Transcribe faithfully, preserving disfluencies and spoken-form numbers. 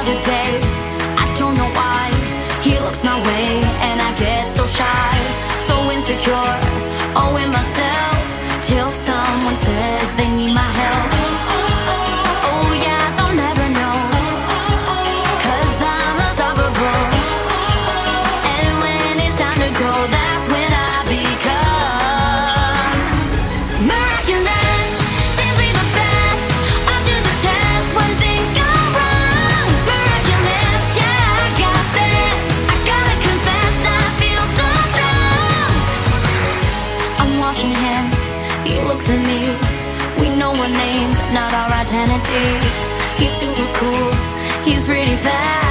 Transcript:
other day. I don't know why he looks my way, and I get so shy, so insecure, oh in myself, till someone says they need my help. Oh yeah, they'll never know, 'cause I'm unstoppable. And when it's time to go, that's when I become miraculous, simply the best, up to the test when things go wrong. Miraculous, yeah, I got this. I gotta confess, I feel so strong. I'm watching him, he looks at me. We know our names, not our identity. He's super cool, he's pretty fast.